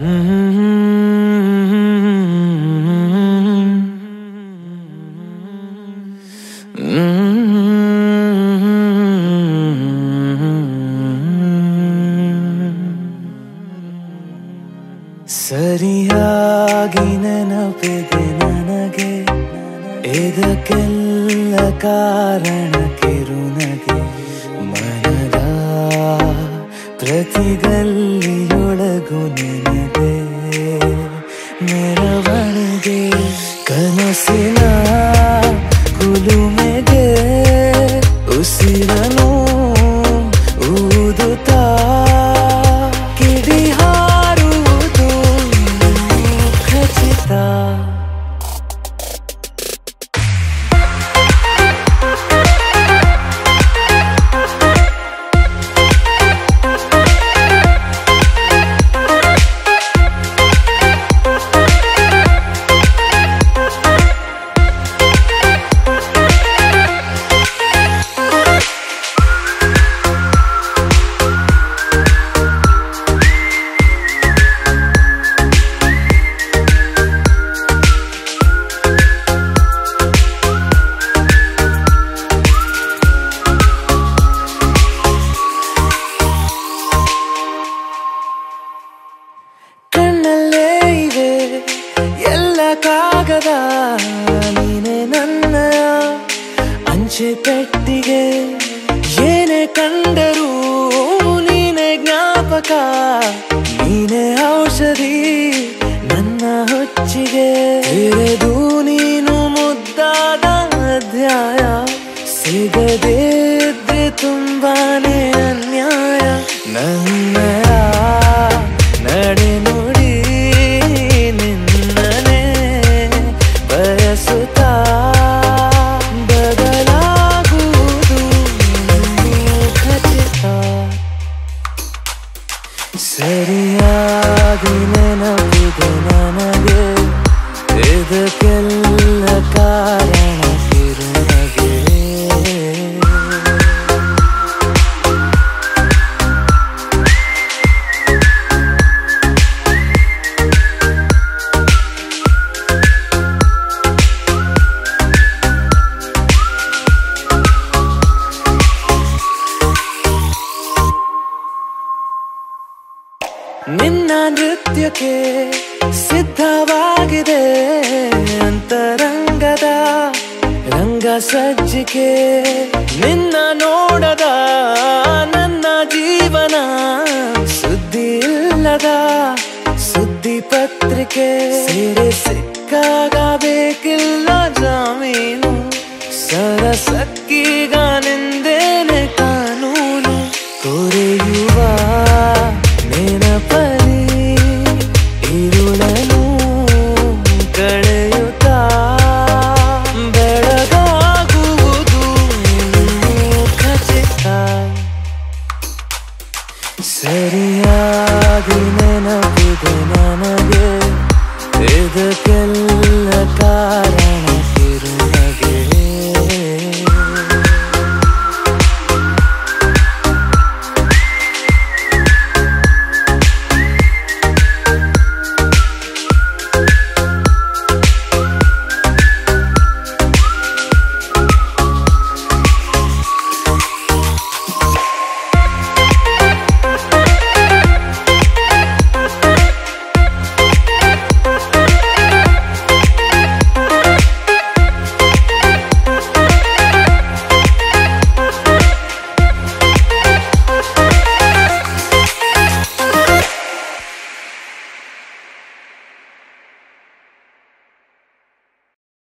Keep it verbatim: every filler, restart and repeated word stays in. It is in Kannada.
ಸರಿಯಾಗಿ ನೆನಪಿದೆ ನನಗೆ ಇದಕ್ಕೆಲ್ಲ ಕಾರಣಕ್ಕಿರುನಗೆ ಮನದ ಪ್ರತಿಗಲ್ಲಿಯೊಳಗು ನೆನೆದೆ ಮೆರವಣಿಗೆ ಕನಸಿನ ಕುಲುಮೆಗೆ ಉಸಿರನು ಊದುತ್ತಾ ಕಿಡಿ ಹಾರುವುದು ಖಚಿತ. ಕಾಗದ ನೀನೆ ನನ್ನ ಅಂಚೆ ಪೆಟ್ಟಿಗೆ ಏನೇ ಕಂಡರೂ ನೀನೆ ಜ್ಞಾಪಕ ನೀನೆ ಔಷಧಿ ನನ್ನ ಹೊಚ್ಚಿಗೆ ತೆರೆದು ನೀನು ಮುದ್ದಾದ ಅಧ್ಯಾಯ ಸಿಗದೇ ಇದ್ರೆ ತುಂಬಾನೇ ಅನ್ಯಾಯ ನನ್ನಯ ನಡೆ ನುಡಿ ನಿನ್ನನೆ ಬಯಸುತ್ತಾ ಬದಲಾಗುವುದು ಖಚಿತ. ಸರಿಯಾಗಿ ನೆನಪಿದೆ ನನಗೆ ಇದಕ್ಕೆಲ್ಲ ಕಾರಣಕ್ಕಿರುನಗೆ. ನಿನ್ನ ನೃತ್ಯಕ್ಕೆ ಸಿದ್ಧವಾಗಿದೆ ಅಂತರಂಗದ ರಂಗ ಸಜ್ಜಿಕೆ ನಿನ್ನ ನೋಡದ ನನ್ನ ಜೀವನ ಸುದ್ದಿ ಇಲ್ಲದ ಸುದ್ದಿ ಪತ್ರಿಕೆ ಸೇರೆ ಸಿಕ್ಕಾಗ ಬೇಕಿಲ್ಲ ಜಾಮೀನು ಸರಸಕ್ಕೀಗ ನಿಂದೇನೆ ಕಾನೂನು ತೊರೆಯುವ ನೆನಪ